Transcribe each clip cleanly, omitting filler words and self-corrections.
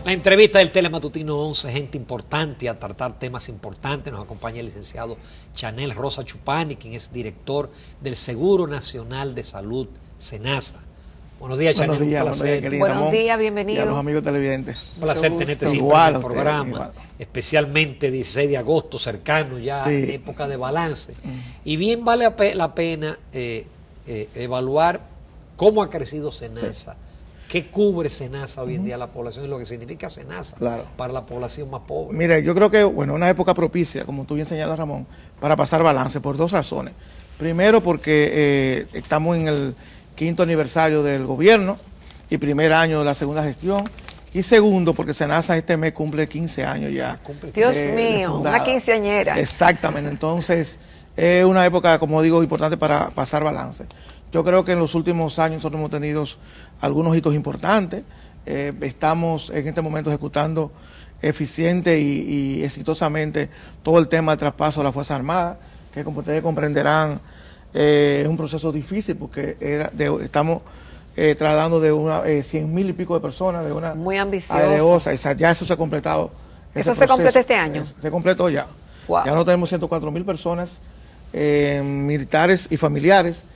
La entrevista del Telematutino 11, gente importante a tratar temas importantes. Nos acompaña el licenciado Chanel Rosa Chupani, quien es director del Seguro Nacional de Salud, SENASA. Buenos días, Chanel. Buenos días, un placer. buenos días, bienvenido. Y a los amigos televidentes. Un placer tenerte siempre en el programa, especialmente 16 de agosto, cercano ya, en época de balance. Y bien vale la pena evaluar cómo ha crecido SENASA. ¿Qué cubre SENASA hoy en día a la población y lo que significa SENASA para la población más pobre? Mira, yo creo que, bueno, una época propicia, como tú bien señalas, Ramón, para pasar balance por dos razones. Primero, porque estamos en el 5º aniversario del gobierno y primer año de la segunda gestión. Y segundo, porque SENASA este mes cumple 15 años ya. Dios mío, una quinceañera. Exactamente, entonces es una época, como digo, importante para pasar balance. Yo creo que en los últimos años nosotros hemos tenido algunos hitos importantes. Estamos en este momento ejecutando eficiente y exitosamente todo el tema de traspaso a las Fuerzas Armadas, que como ustedes comprenderán es un proceso difícil porque estamos tratando de 100.000 y pico de personas, de una muy ambiciosa. Aereosa, ya eso se ha completado. ¿Eso se completa este año? Se completó ya. Wow. Ya no tenemos 104.000 personas militares y familiares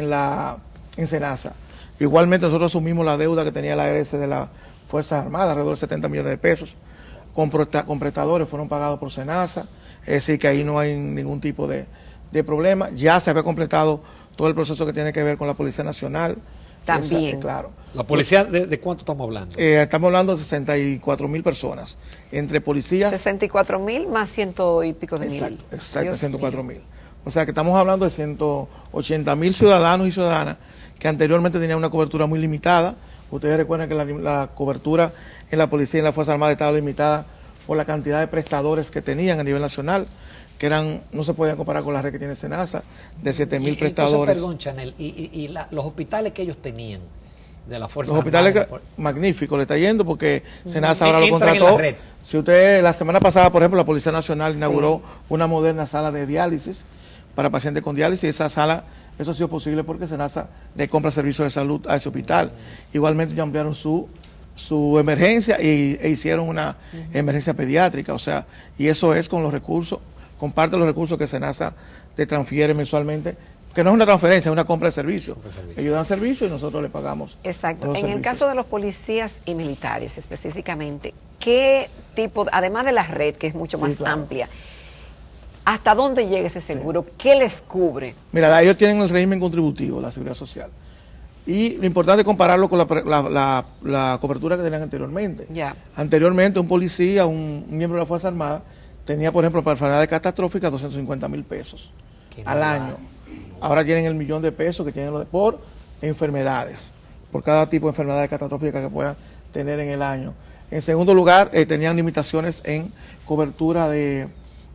en SENASA. Igualmente nosotros asumimos la deuda que tenía la ARS de las Fuerzas Armadas, alrededor de 70 millones de pesos. Con prestadores fueron pagados por SENASA, es decir que ahí no hay ningún tipo de problema. Ya se había completado todo el proceso que tiene que ver con la Policía Nacional. También. Claro. ¿La policía de cuánto estamos hablando? Estamos hablando de 64.000 personas, entre policías. 64.000 más ciento y pico de mil. Exacto, 104.000. O sea que estamos hablando de 180.000 ciudadanos y ciudadanas que anteriormente tenían una cobertura muy limitada. Ustedes recuerdan que la cobertura en la policía y en la Fuerza Armada estaba limitada por la cantidad de prestadores que tenían a nivel nacional, que no se podían comparar con la red que tiene SENASA, de 7.000 prestadores. Entonces, perdón, Chanel, los hospitales que ellos tenían de la Fuerza Armada. Los hospitales magníficos, le está yendo porque SENASA ahora lo contrató. Si usted, la semana pasada, por ejemplo, la Policía Nacional inauguró una moderna sala de diálisis para pacientes con diálisis. Esa sala, eso ha sido posible porque SENASA le compra servicios de salud a ese hospital. Igualmente ya ampliaron su emergencia e hicieron una emergencia pediátrica, o sea, y eso es con los recursos, con parte de los recursos que SENASA le transfiere mensualmente, que no es una transferencia, es una compra de servicios. Ellos dan servicio y nosotros le pagamos. Exacto. En el caso de los policías y militares específicamente, ¿qué tipo, además de la red, que es mucho más amplia, hasta dónde llega ese seguro? ¿Qué les cubre? Mira, ellos tienen el régimen contributivo, la seguridad social. Y lo importante es compararlo con la cobertura que tenían anteriormente. Anteriormente un policía, un miembro de la Fuerza Armada, tenía, por ejemplo, para enfermedades catastróficas 250.000 pesos al año. Ahora tienen el millón de pesos que tienen por enfermedades, por cada tipo de enfermedades catastróficas que puedan tener en el año. En segundo lugar, tenían limitaciones en cobertura de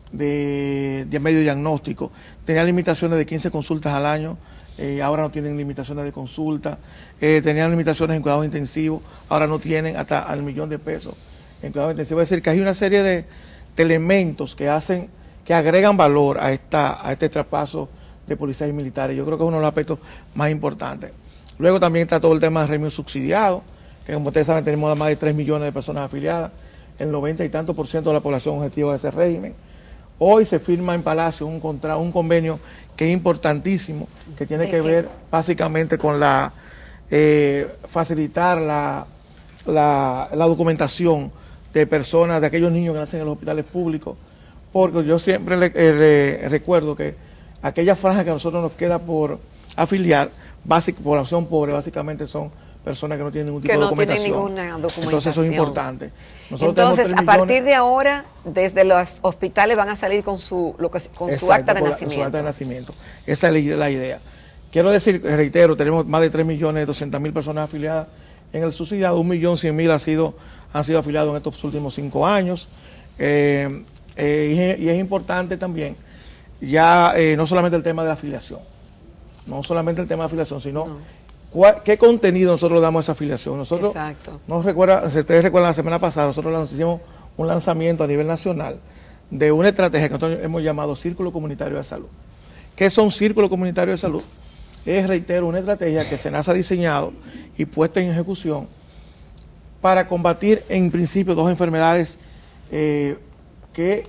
medio diagnóstico. Tenían limitaciones de 15 consultas al año. Ahora no tienen limitaciones de consulta, tenían limitaciones en cuidados intensivos, ahora no tienen hasta al millón de pesos en cuidados intensivos. Es decir, que hay una serie de elementos que agregan valor a este traspaso de policías y militares. Yo creo que es uno de los aspectos más importantes. Luego también está todo el tema del régimen subsidiado, que como ustedes saben tenemos más de 3 millones de personas afiliadas, el 90 y tanto % de la población objetivo de ese régimen. Hoy se firma en Palacio un convenio que es importantísimo, que tiene que ver básicamente con facilitar la documentación de personas, de aquellos niños que nacen en los hospitales públicos, porque yo siempre le recuerdo que aquella franja que a nosotros nos queda por afiliar, población pobre, básicamente son personas que no tienen ningún tipo de documentación. Tienen ninguna documentación. Entonces eso es importante. Entonces, a partir de ahora, desde los hospitales van a salir con su acta de nacimiento. Su acta de nacimiento. Esa es la idea. Quiero decir, reitero, tenemos más de 3.200.000 personas afiliadas en el subsidiado, 1.100.000 han sido afiliados en estos últimos 5 años. Y es importante también, ya no solamente el tema de la afiliación, sino ¿qué contenido nosotros damos a esa afiliación? Nosotros, si ustedes recuerdan, la semana pasada nosotros hicimos un lanzamiento a nivel nacional de una estrategia que nosotros hemos llamado Círculo Comunitario de Salud. ¿Qué son Círculo Comunitario de Salud? Es, reitero, una estrategia que SENASA ha diseñado y puesta en ejecución para combatir en principio dos enfermedades que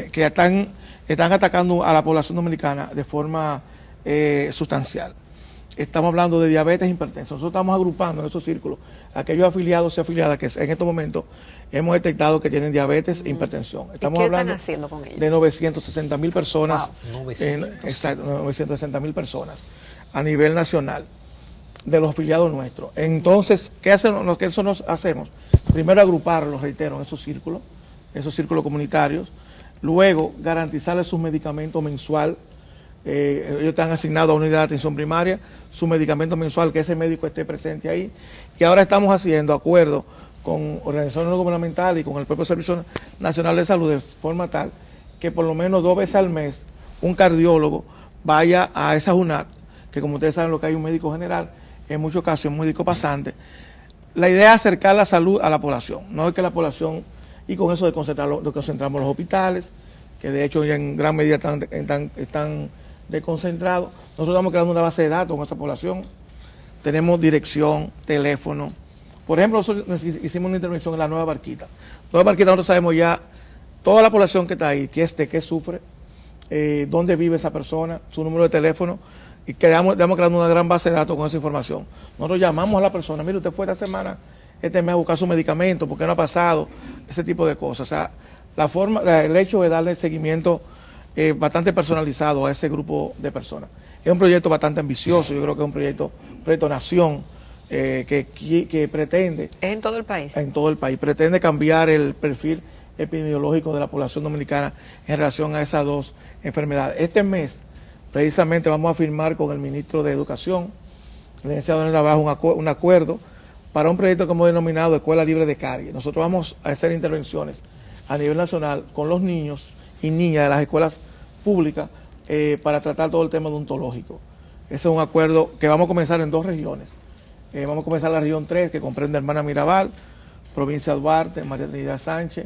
están atacando a la población dominicana de forma sustancial. Estamos hablando de diabetes e hipertensión. Nosotros estamos agrupando en esos círculos aquellos afiliados y afiliadas que en estos momentos hemos detectado que tienen diabetes e hipertensión. Estamos ¿Y qué hablando están haciendo con ellos? de 960.000 personas. Wow. Exacto, 960.000 personas a nivel nacional de los afiliados nuestros. Entonces, ¿qué hacemos? ¿Qué nosotros hacemos? Primero agruparlos, reitero, en esos círculos comunitarios. Luego, garantizarles su medicamento mensual. Ellos están asignados a unidad de atención primaria, su medicamento mensual, que ese médico esté presente ahí. Y ahora estamos haciendo acuerdos con organizaciones no gubernamentales y con el propio Servicio Nacional de Salud de forma tal que por lo menos 2 veces al mes un cardiólogo vaya a esa UNAT, que como ustedes saben lo que hay un médico general, en muchos casos un médico pasante. La idea es acercar la salud a la población, no es que la población, y con eso concentramos los hospitales, que de hecho ya en gran medida están desconcentrados. Nosotros estamos creando una base de datos con esa población. Tenemos dirección, teléfono. Por ejemplo, nosotros hicimos una intervención en la Nueva Barquita. Nueva Barquita nosotros sabemos ya toda la población que está ahí, qué sufre, dónde vive esa persona, su número de teléfono, y estamos creando una gran base de datos con esa información. Nosotros llamamos a la persona, mire, usted fue esta semana, este mes a buscar su medicamento, ¿por qué no ha pasado? Ese tipo de cosas. O sea, el hecho de darle seguimiento bastante personalizado a ese grupo de personas. Es un proyecto bastante ambicioso, yo creo que es un proyecto nación, que pretende... ¿Es en todo el país? En todo el país. Pretende cambiar el perfil epidemiológico de la población dominicana en relación a esas dos enfermedades. Este mes, precisamente, vamos a firmar con el ministro de Educación, el licenciado Daniel Navajo, un acuerdo para un proyecto que hemos denominado Escuela Libre de Caries. Nosotros vamos a hacer intervenciones a nivel nacional con los niños y niñas de las escuelas públicas para tratar todo el tema odontológico. Ese es un acuerdo que vamos a comenzar en 2 regiones. Vamos a comenzar la región 3, que comprende Hermana Mirabal, provincia de Duarte, María Trinidad Sánchez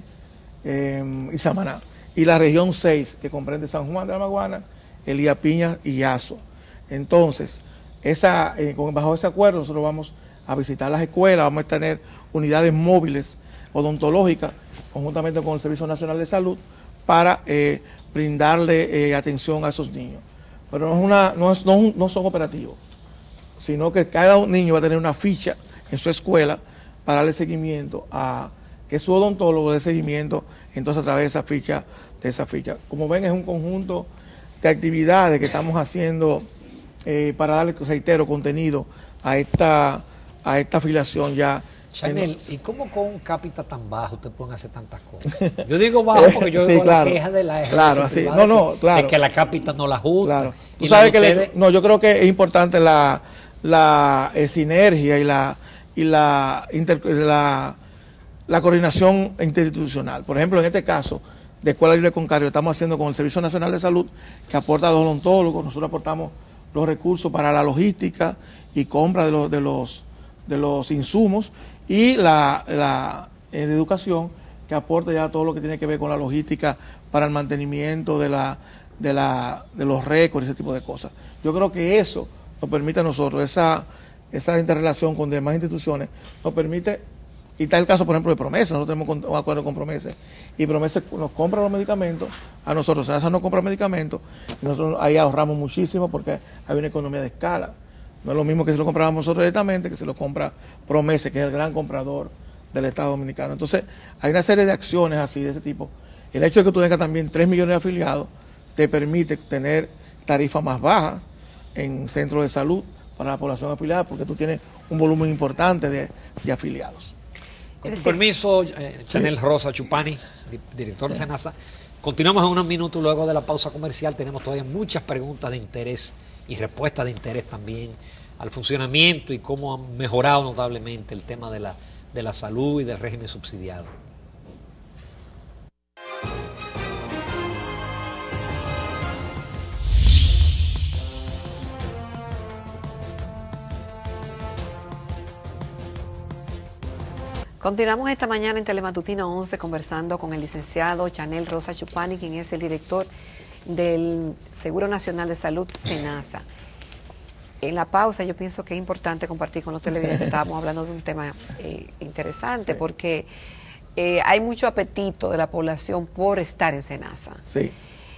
y Samaná. Y la región 6, que comprende San Juan de la Maguana, Elías Piñas y Yazo. Entonces, bajo ese acuerdo nosotros vamos a visitar las escuelas, vamos a tener unidades móviles odontológicas, conjuntamente con el Servicio Nacional de Salud, para brindarle atención a esos niños. Pero no son operativos, sino que cada niño va a tener una ficha en su escuela para darle seguimiento a que su odontólogo dé seguimiento entonces a través de esa ficha. Como ven, es un conjunto de actividades que estamos haciendo para darle, reitero, contenido a esta afiliación ya. Chanel, ¿y cómo con un cápita tan bajo ustedes pueden hacer tantas cosas? Yo digo bajo porque yo digo la queja de la claro, claro. de que la cápita no la ajusta. Claro. Tú sabes que yo creo que es importante la sinergia y la coordinación interinstitucional. Por ejemplo, en este caso de Escuela Libre con Caries, estamos haciendo con el Servicio Nacional de Salud, que aporta a los odontólogos. Nosotros aportamos los recursos para la logística y compra de los insumos, y la educación, que aporta ya todo lo que tiene que ver con la logística para el mantenimiento de los récords y ese tipo de cosas. Yo creo que eso nos permite a nosotros, esa interrelación con demás instituciones, nos permite, y está el caso, por ejemplo, de Promesa. Nosotros tenemos un acuerdo con Promesa, y Promesa nos compra los medicamentos a nosotros. SENASA nos compra medicamentos, y nosotros ahí ahorramos muchísimo porque hay una economía de escala. No es lo mismo que si lo compramos nosotros directamente, que si lo compra Promesa, que es el gran comprador del Estado Dominicano. Entonces, hay una serie de acciones así, de ese tipo. El hecho de que tú tengas también 3 millones de afiliados, te permite tener tarifas más bajas en centros de salud para la población afiliada, porque tú tienes un volumen importante de afiliados. Con tu permiso, Chanel Rosa Chupani, director de SENASA. Continuamos en unos minutos luego de la pausa comercial. Tenemos todavía muchas preguntas de interés y respuestas de interés también al funcionamiento y cómo han mejorado notablemente el tema de la salud y del régimen subsidiado. Continuamos esta mañana en Telematutino 11 conversando con el licenciado Chanel Rosa Chupani, quien es el director del Seguro Nacional de Salud, SENASA. En la pausa yo pienso que es importante compartir con los televidentes, estábamos hablando de un tema interesante, sí, porque hay mucho apetito de la población por estar en SENASA. Sí.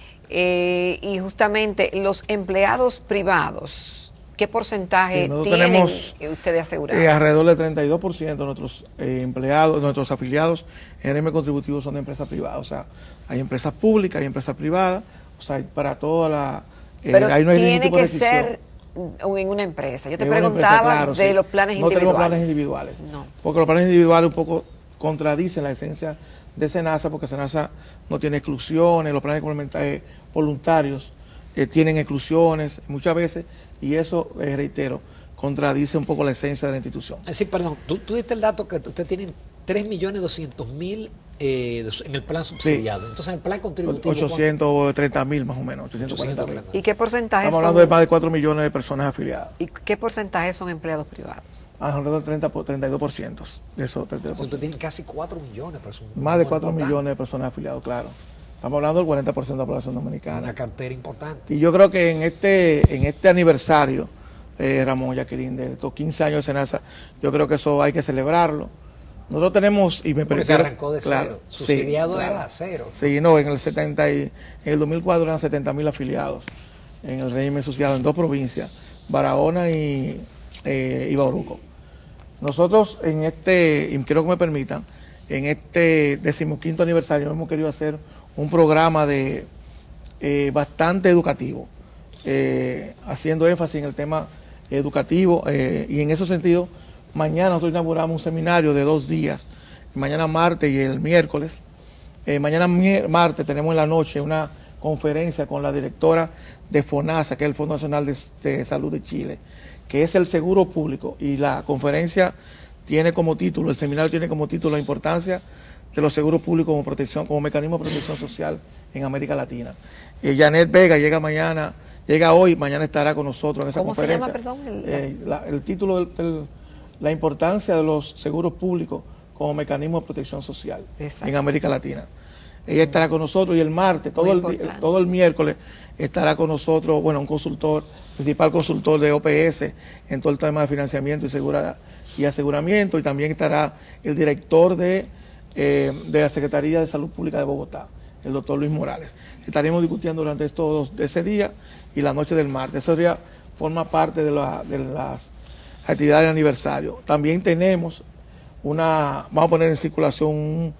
Y justamente los empleados privados, ¿qué porcentaje tienen ustedes asegurados? Alrededor del 32% de nuestros empleados, nuestros afiliados en régimen contributivo son de empresas privadas. O sea, hay empresas públicas, hay empresas privadas, o sea, para toda la... Pero ahí no hay tiene que ser en una empresa. Yo te preguntaba empresa, claro, de los planes individuales. No tenemos planes individuales. No. Porque los planes individuales un poco contradicen la esencia de SENASA, porque SENASA no tiene exclusiones, los planes voluntarios tienen exclusiones muchas veces, y eso, reitero, contradice un poco la esencia de la institución. Sí, perdón, tú diste el dato que ustedes tienen 3.200.000 en el plan subsidiado. Sí. Entonces, en el plan contributivo... 830.000 más o menos. 840.000. ¿Y qué porcentaje Estamos hablando de más de 4 millones de personas afiliadas. ¿Y qué porcentaje son empleados privados? Alrededor del 32%. De eso, 32%. Usted tiene casi 4 millones de personas. Más de 4 millones de personas afiliadas, claro. Estamos hablando del 40% de la población dominicana. Una cartera importante. Y yo creo que en este aniversario, Ramón, Jacqueline, de estos 15 años de SENASA, yo creo que eso hay que celebrarlo. Nosotros tenemos, y me parece que arrancó de cero, subsidiado sí, era cero. Sí, no, en el 2004 eran 70.000 afiliados en el régimen subsidiado en 2 provincias, Barahona y Bauruco. Nosotros y quiero que me permitan, en este 15º aniversario hemos querido hacer un programa bastante educativo, haciendo énfasis en el tema educativo, y en ese sentido, mañana nosotros inauguramos un seminario de 2 días, mañana martes y el miércoles. Mañana martes tenemos en la noche una conferencia con la directora de FONASA, que es el Fondo Nacional de Salud de Chile, que es el seguro público, y la conferencia tiene como título, el seminario tiene como título la importancia de los seguros públicos como protección, como mecanismo de protección social en América Latina. Janet Vega llega hoy, mañana estará con nosotros en esa conferencia. ¿Cómo se llama, perdón? El título la importancia de los seguros públicos como mecanismo de protección social en América Latina. Ella estará con nosotros, y el martes, todo el miércoles, estará con nosotros, un principal consultor de OPS en todo el tema de financiamiento y aseguramiento, y también estará el director de la Secretaría de Salud Pública de Bogotá, el doctor Luis Morales. Estaremos discutiendo durante ese día y la noche del martes. Eso ya forma parte de las actividades de aniversario. También tenemos vamos a poner en circulación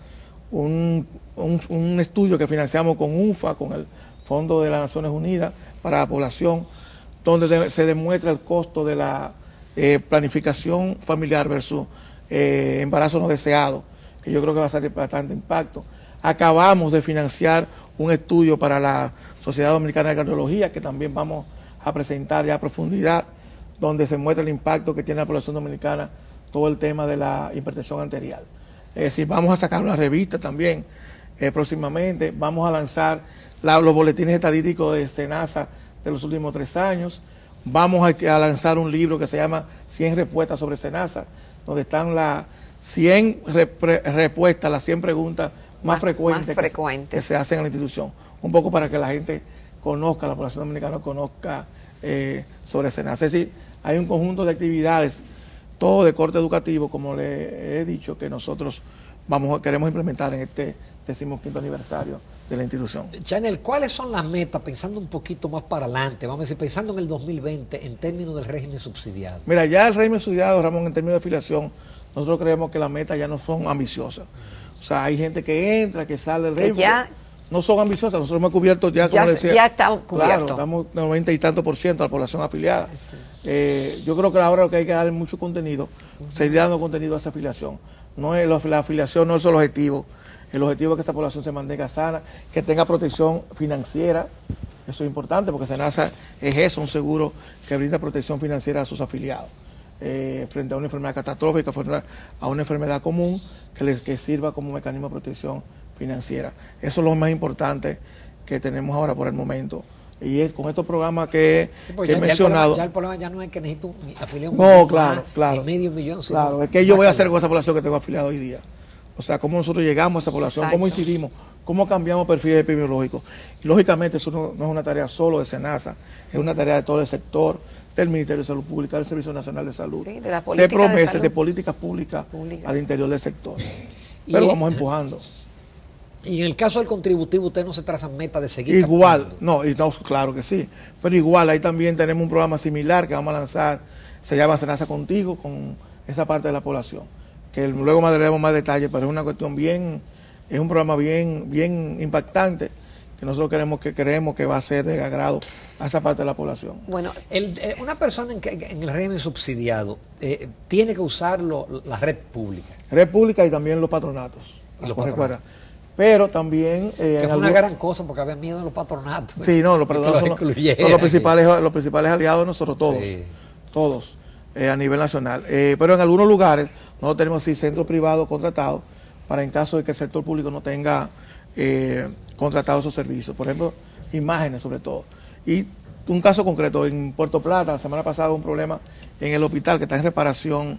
un estudio que financiamos con UNFA, con el Fondo de las Naciones Unidas para la Población, donde se demuestra el costo de la planificación familiar versus embarazo no deseado, que yo creo que va a ser bastante impacto. Acabamos de financiar un estudio para la Sociedad Dominicana de Cardiología, que también vamos a presentar ya a profundidad, donde se muestra el impacto que tiene la población dominicana todo el tema de la hipertensión arterial. Es decir, vamos a sacar una revista también próximamente, vamos a lanzar los boletines estadísticos de SENASA de los últimos 3 años, vamos a lanzar un libro que se llama 100 respuestas sobre SENASA, donde están las 100 respuestas, las 100 preguntas más frecuentes que se hacen en la institución, un poco para que la gente conozca, la población dominicana conozca sobre SENASA. Es decir, hay un conjunto de actividades, todo de corte educativo, como le he dicho, que nosotros queremos implementar en este 15º aniversario de la institución. Chanel, ¿cuáles son las metas, pensando un poquito más para adelante, vamos a decir, pensando en el 2020, en términos del régimen subsidiado? Mira, ya el régimen subsidiado, Ramón, en términos de afiliación, nosotros creemos que las metas ya no son ambiciosas. O sea, hay gente que entra, que sale del régimen. Ya no son ambiciosas, nosotros hemos cubierto ya, como decía, ya estamos cubiertos. Claro, estamos 90 y tantos % de la población afiliada. Sí. Yo creo que ahora lo que hay que darle mucho contenido, seguir dando contenido a esa afiliación. No es la afiliación no es el objetivo es que esa población se mantenga sana, que tenga protección financiera. Eso es importante, porque SENASA es eso, un seguro que brinda protección financiera a sus afiliados. Frente a una enfermedad catastrófica, frente a una enfermedad común, que sirva como mecanismo de protección financiera. Eso es lo más importante que tenemos ahora por el momento. Y es con estos programas que he mencionado. El problema ya no es que necesito afiliar claro, medio millón. Claro, es que yo voy a hacer con esa población que tengo afiliada hoy día. O sea, cómo nosotros llegamos a esa población, cómo incidimos, ¿Cómo cambiamos perfiles epidemiológicos? Y lógicamente eso no es una tarea solo de SENASA, es una tarea de todo el sector, del Ministerio de Salud Pública, del Servicio Nacional de Salud, sí, de la política de promesas, de de políticas públicas al interior del sector. Pero vamos empujando. Y en el caso del contributivo, ¿usted no se trazan meta de seguir igual, captando? no, claro que sí. Pero igual, ahí también tenemos un programa similar que vamos a lanzar, se llama SENASA Contigo, con esa parte de la población. Que luego más daremos más detalles, pero es una cuestión es un programa bien impactante, que nosotros creemos que va a ser de agrado a esa parte de la población. Bueno, una persona en el régimen subsidiado tiene que usar la red pública. Red pública y también los patronatos. Y los patronatos. Pero también... que fue una gran cosa porque había miedo en los patronatos. Sí, no, los patronatos son los principales aliados de nosotros todos. Sí. Todos, a nivel nacional. Pero en algunos lugares nosotros tenemos centros privados contratados para en caso de que el sector público no tenga contratados esos servicios. Por ejemplo, imágenes sobre todo. Y un caso concreto, en Puerto Plata, la semana pasada hubo un problema en el hospital que está en reparación,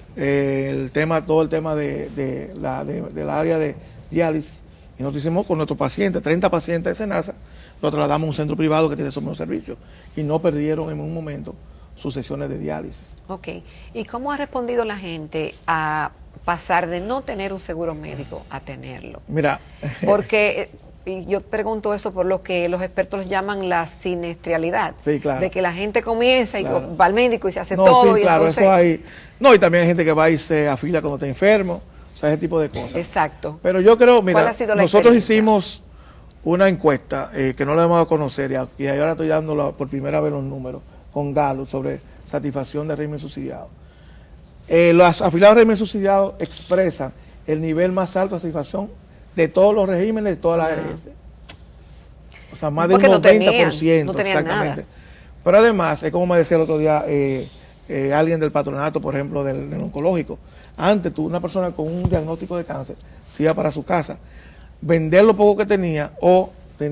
todo el tema del área de diálisis. Y nosotros hicimos con nuestros pacientes, 30 pacientes de SENASA, lo trasladamos a un centro privado que tiene esos mismos servicios. Y no perdieron en un momento sus sesiones de diálisis. Ok. ¿Y cómo ha respondido la gente a pasar de no tener un seguro médico a tenerlo? Mira, porque y yo pregunto eso por lo que los expertos llaman la siniestralidad. Sí, claro. De que la gente comienza y va al médico y se hace no, todo. Sí, y claro, entonces... eso hay. No, y también hay gente que va y se afila cuando está enfermo, o sea, ese tipo de cosas. Exacto. Pero yo creo, mira, nosotros experiencia? hicimos una encuesta que no la hemos dado a conocer y ahora estoy dando por primera vez los números con Gallup sobre satisfacción del régimen subsidiado. Los afiliados del régimen subsidiado expresan el nivel más alto de satisfacción de todos los regímenes, de todas las ARS. O sea, más de un 90%, no tenían exactamente. Nada. Pero además, es como me decía el otro día alguien del patronato, por ejemplo, del oncológico. Antes, una persona con un diagnóstico de cáncer se iba para su casa, vender lo poco que tenía o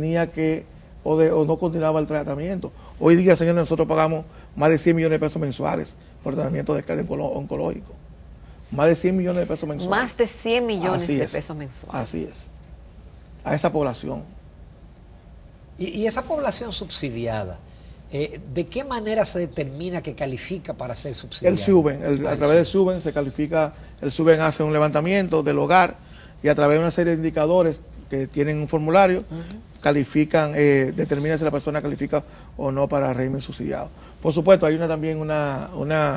no continuaba el tratamiento. Hoy día, señores, nosotros pagamos más de 100 millones de pesos mensuales por tratamiento de oncológico. Más de 100 millones de pesos mensuales. Más de 100 millones de pesos mensuales. Así es. A esa población. Y esa población subsidiada, ¿de qué manera se determina que califica para ser subsidiada? El SUBEN, a través del SUBEN se califica, el SUBEN hace un levantamiento del hogar y a través de una serie de indicadores que tienen un formulario, califican, determina si la persona califica o no para régimen subsidiado. Por supuesto, hay también una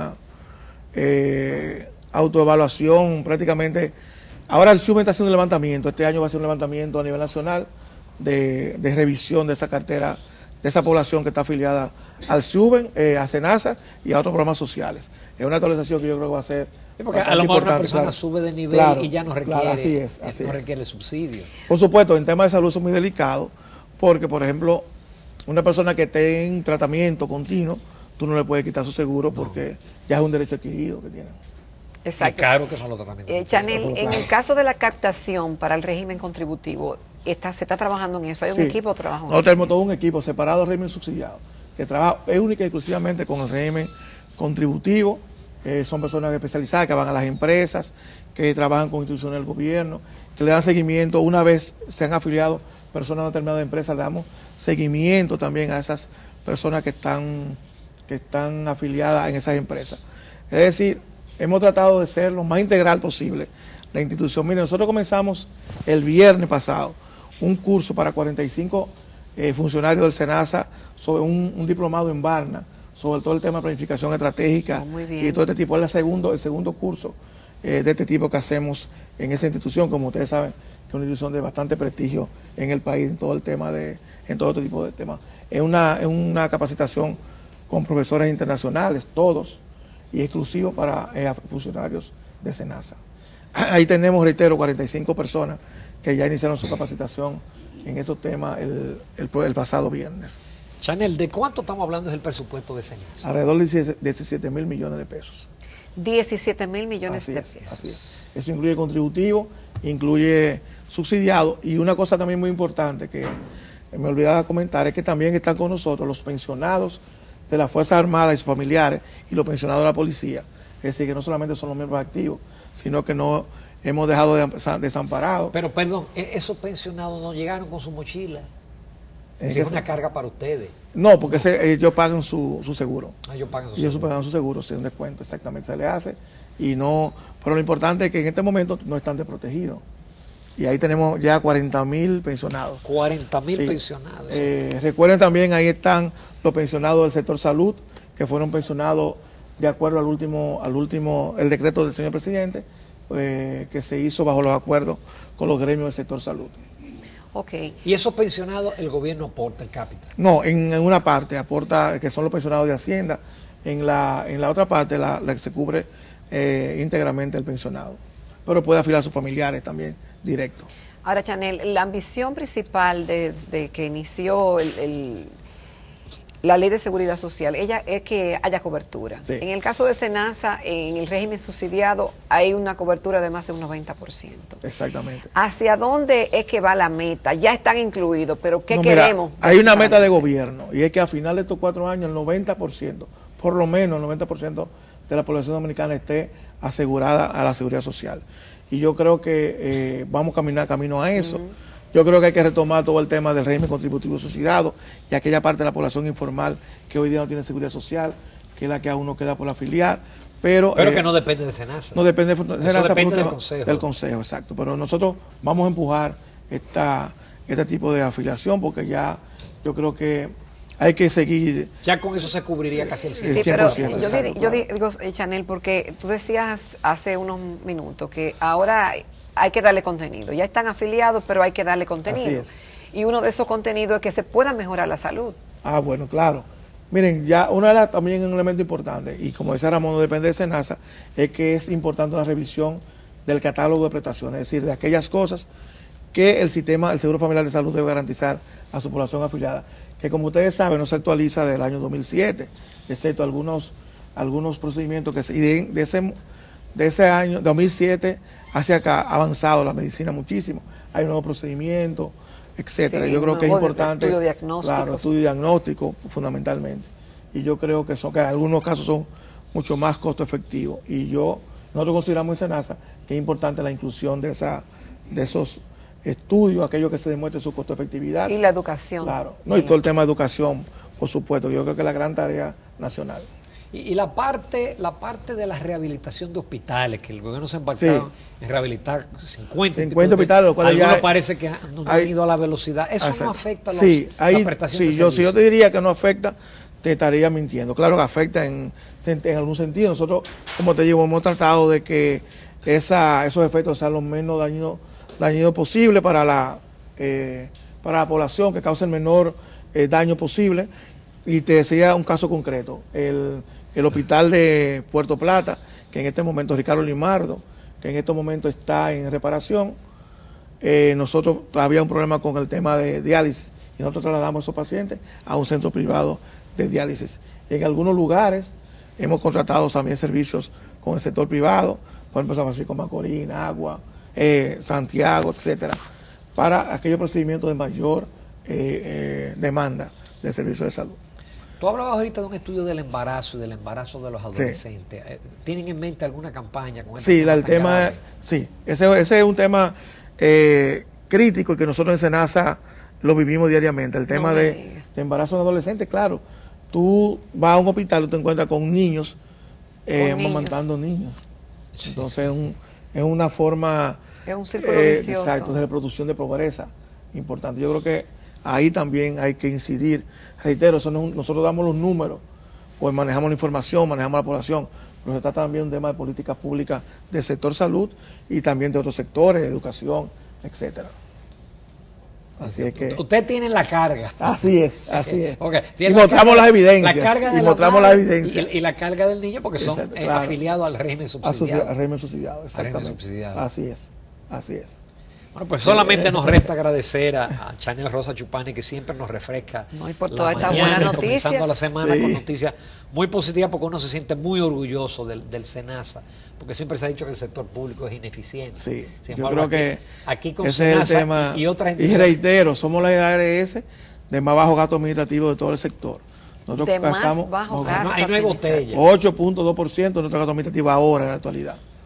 autoevaluación prácticamente. Ahora el SUBEN está haciendo un levantamiento, este año va a ser un levantamiento a nivel nacional de revisión de esa cartera, de esa población que está afiliada al SUBEN, a SENASA y a otros programas sociales. Es una actualización que yo creo que va a ser... Sí, porque a lo mejor una persona sube de nivel y ya no requiere, requiere el subsidio. Por supuesto, en temas de salud son muy delicados, porque, por ejemplo, una persona que esté en tratamiento continuo, tú no le puedes quitar su seguro porque ya es un derecho adquirido que tienen. Exacto. Y caro que son los tratamientos. Chanel, en el caso de la captación para el régimen contributivo, se está trabajando en eso. ¿Hay un equipo trabajando en eso? Nosotros tenemos todo un equipo separado del régimen subsidiado, que trabaja única y exclusivamente con el régimen contributivo. Son personas especializadas que van a las empresas, que trabajan con instituciones del gobierno, que le dan seguimiento. Una vez se han afiliado personas de determinadas empresas, le damos seguimiento también a esas personas que están afiliadas en esas empresas. Es decir, hemos tratado de ser lo más integral posible la institución. Miren, nosotros comenzamos el viernes pasado un curso para 45 funcionarios del SENASA sobre un diplomado en Varna, sobre todo el tema de planificación estratégica y todo este tipo. Es el segundo curso de este tipo que hacemos en esa institución, como ustedes saben, que es una institución de bastante prestigio en el país, en todo este tipo de temas. Es una capacitación con profesores internacionales, todos, y exclusivo para funcionarios de SENASA. Ahí tenemos, reitero, 45 personas que ya iniciaron su capacitación en estos temas el pasado viernes. Chanel, ¿de cuánto estamos hablando del presupuesto de SENASA? Alrededor de 17 mil millones de pesos. 17 mil millones de pesos. Así es. Eso incluye contributivo, incluye subsidiado, y una cosa también muy importante que me olvidaba comentar es que también están con nosotros los pensionados de las Fuerzas Armadas y sus familiares y los pensionados de la policía. Es decir, que no solamente son los miembros activos, sino que hemos dejado desamparados. Pero perdón, esos pensionados no llegaron con su mochila. Es una carga para ustedes. No, porque ellos pagan su seguro. Ellos pagan su seguro. Ellos pagan su seguro, si un descuento exactamente se le hace. Y no, pero lo importante es que en este momento no están desprotegidos. Y ahí tenemos ya 40.000 pensionados. 40.000 pensionados. Recuerden también, ahí están los pensionados del sector salud, que fueron pensionados de acuerdo al último el decreto del señor presidente, que se hizo bajo los acuerdos con los gremios del sector salud. Okay. ¿Y esos pensionados el gobierno aporta el capital? No, en una parte aporta, que son los pensionados de Hacienda, en la otra parte la que se cubre íntegramente el pensionado, pero puede afiliar a sus familiares también directo. Ahora, Chanel, la ambición principal de que inició la Ley de Seguridad Social, ella es que haya cobertura. Sí. En el caso de SENASA, en el régimen subsidiado, hay una cobertura de más de un 90%. Exactamente. ¿Hacia dónde es que va la meta? Ya están incluidos, pero ¿qué queremos? Hay una meta de gobierno, y es que a final de estos 4 años el 90%, por lo menos el 90% de la población dominicana esté asegurada a la seguridad social. Y yo creo que vamos camino a eso. Yo creo que hay que retomar todo el tema del régimen contributivo subsidiado y aquella parte de la población informal que hoy día no tiene seguridad social, que es la que a uno queda por afiliar. Pero que no depende de SENASA. No depende de SENASA. Eso depende del Consejo. Del Consejo, exacto. Pero nosotros vamos a empujar este tipo de afiliación, porque ya yo creo que hay que seguir. Ya con eso se cubriría casi el 100%. Sí, pero yo digo, Chanel, porque tú decías hace unos minutos que ahora hay que darle contenido. Ya están afiliados, pero hay que darle contenido. Y uno de esos contenidos es que se pueda mejorar la salud. Ah, bueno, claro. Miren, ya también un elemento importante, y como decía Ramón, no depende de SENASA, es que es importante la revisión del catálogo de prestaciones, es decir, de aquellas cosas que el Seguro Familiar de Salud debe garantizar a su población afiliada, que como ustedes saben no se actualiza desde el año 2007, excepto algunos procedimientos que de ese año 2007 hacia acá ha avanzado la medicina muchísimo, hay nuevos procedimientos, etcétera. Sí, yo creo que es importante, estudio diagnóstico fundamentalmente, y yo creo que en algunos casos son mucho más costo efectivos, y nosotros consideramos en SENASA que es importante la inclusión de esos estudios, aquellos que se demuestre su costo efectividad. Y la educación. Claro, y todo el tema de educación, por supuesto, yo creo que es la gran tarea nacional. Y la parte de la rehabilitación de hospitales, que el gobierno se ha embarcado en rehabilitar 50 hospitales, los cuales algunos parece que no han ido a la velocidad. ¿Eso no afecta las prestaciones de servicio? Si yo te diría que no afecta, te estaría mintiendo. Claro que afecta en algún sentido. Nosotros, como te digo, hemos tratado de que esos efectos sean los menos dañinos posible para la población, que cause el menor daño posible. Y te decía un caso concreto, el hospital de Puerto Plata, que en este momento, Ricardo Limardo, que en este momento está en reparación. Nosotros había un problema con el tema de diálisis, y nosotros trasladamos a esos pacientes a un centro privado de diálisis. En algunos lugares hemos contratado también servicios con el sector privado, por ejemplo San Francisco Macorís, Agua, Santiago, etcétera, para aquellos procedimientos de mayor demanda del servicio de salud. Tú hablabas ahorita de un estudio del embarazo y del embarazo de los adolescentes. Sí. ¿Tienen en mente alguna campaña con este tema? Sí, ese es un tema crítico y que nosotros en SENASA lo vivimos diariamente. El tema de embarazo de adolescentes, claro. Tú vas a un hospital y te encuentras con niños amamantando niños. Sí. Entonces es una forma... Es un círculo vicioso. Exacto, de reproducción de pobreza importante. Yo creo que ahí también hay que incidir. Reitero, nosotros damos los números, pues manejamos la información, manejamos la población, pero se trata también de un tema de políticas públicas del sector salud y también de otros sectores, educación, etcétera. Así es que... Usted tiene la carga. Así es, así es. Okay. Y mostramos las evidencias. La carga de la evidencia. Y la carga del niño, porque son afiliados al régimen subsidiado. Al régimen subsidiado, exactamente. Régimen subsidiado. Así es, así es. Bueno, pues solamente nos resta agradecer a Chanel Rosa Chupani, que siempre nos refresca. No, y por toda esta buena noticia. Comenzando la semana con noticias muy positivas, porque uno se siente muy orgulloso del SENASA, porque siempre se ha dicho que el sector público es ineficiente. Sí, sin yo embargo, creo que aquí con ese SENASA es el tema, y otras instituciones. Y reitero, somos la ARS de más bajo gasto administrativo de todo el sector. Nosotros de más bajo gasto. No hay botella. 8.2% de nuestro gasto administrativo ahora en la actualidad.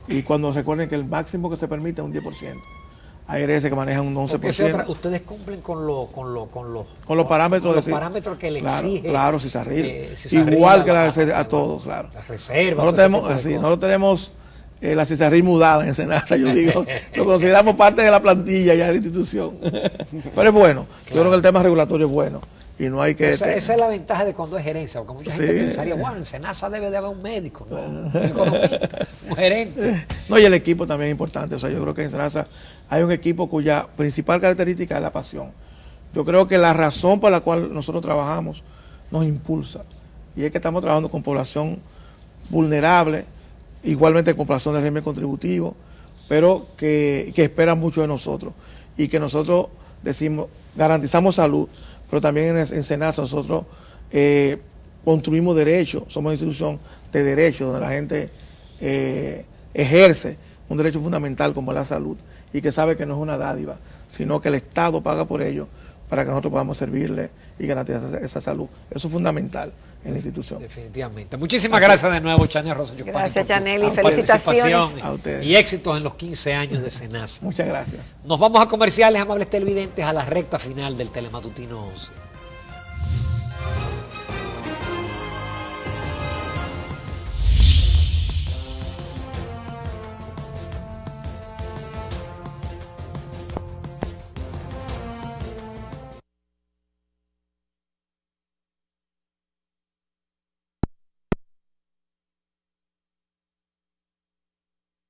Y cuando recuerden que el máximo que se permite es un 10%. Hay ARS que manejan un 11%. Ustedes cumplen con los parámetros, parámetros que le exigen. Claro, CISARRIL. Igual que a todos, claro. La reserva. Nosotros tenemos la CISARRIL mudada en Senasa, yo digo. Lo consideramos parte de la plantilla ya de la institución. Pero es bueno. Claro. Yo creo que el tema regulatorio es bueno. Y no hay que... Esa es la ventaja de cuando es gerencia, porque mucha gente pensaría, bueno, en Senasa debe de haber un médico, ¿no? Un economista, un gerente. No, y el equipo también es importante. O sea, yo creo que en Senasa hay un equipo cuya principal característica es la pasión. Yo creo que la razón por la cual nosotros trabajamos nos impulsa. Y es que estamos trabajando con población vulnerable, igualmente con población de régimen contributivo, pero que espera mucho de nosotros. Y que nosotros decimos, garantizamos salud, pero también en Senasa nosotros construimos derechos, somos una institución de derechos donde la gente ejerce un derecho fundamental como la salud y que sabe que no es una dádiva, sino que el Estado paga por ello para que nosotros podamos servirle y garantizar esa salud. Eso es fundamental en la institución. Definitivamente. Muchísimas gracias de nuevo, Chanel Rosa Yupani. Gracias, Chanel, y felicitaciones a ustedes. Y éxitos en los 15 años de Senasa. Muchas gracias. Nos vamos a comerciales, amables televidentes, a la recta final del Telematutino 11.